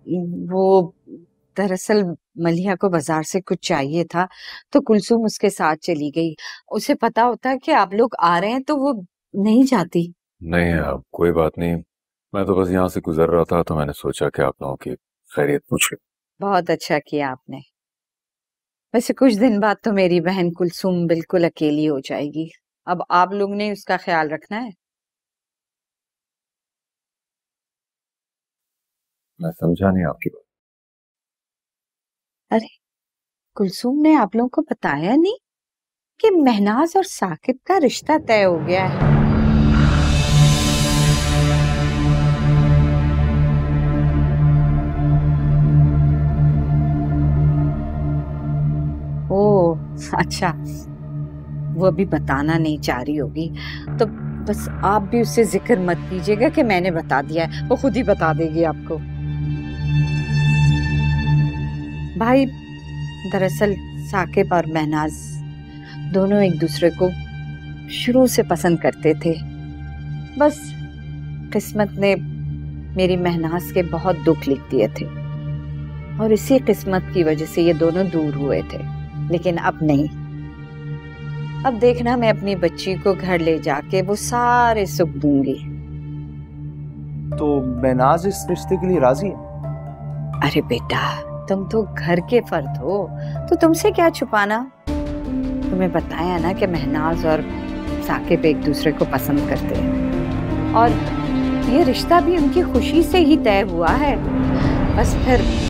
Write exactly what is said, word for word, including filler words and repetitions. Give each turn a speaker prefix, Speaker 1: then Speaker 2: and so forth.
Speaker 1: वो दरअसल मलिहा को बाजार से कुछ चाहिए था तो कुलसुम उसके साथ चली गई। उसे पता होता कि आप लोग आ रहे हैं तो वो नहीं जाती।
Speaker 2: नहीं अब कोई बात नहीं। मैं तो बस यहाँ से गुजर रहा था तो मैंने सोचा कि आप लोगों की खैरियत पूछ लूं।
Speaker 1: बहुत अच्छा किया आपने। वैसे कुछ दिन बाद तो मेरी बहन कुलसुम बिल्कुल अकेली हो जाएगी। अब आप लोग ने उसका ख्याल रखना है।
Speaker 2: मैं समझा नहीं आपकी बात।
Speaker 1: अरे, कुलसुम ने आप लोगों को बताया नहीं कि महनाज और साकिब का रिश्ता तय हो गया है। ओ अच्छा, वो अभी बताना नहीं चाह रही होगी तो बस आप भी उससे जिक्र मत कीजिएगा कि मैंने बता दिया है, वो खुद ही बता देगी आपको। भाई, दरअसल साकिब और महनाज दोनों एक दूसरे को शुरू से पसंद करते थे। बस किस्मत ने मेरी महनाज के बहुत दुख लिख दिए थे और इसी किस्मत की वजह से ये दोनों दूर हुए थे। लेकिन अब नहीं। अब देखना, मैं अपनी बच्ची को घर ले जाके वो सारे सुख दूंगी।
Speaker 3: तो महनाज इस रिश्ते के लिए राजी है?
Speaker 1: अरे बेटा, तुम तो घर के फर्द हो तो तुमसे क्या छुपाना। तुम्हें बताया ना कि महनाज और साकिब एक दूसरे को पसंद करते हैं और ये रिश्ता भी उनकी खुशी से ही तय हुआ है। बस फिर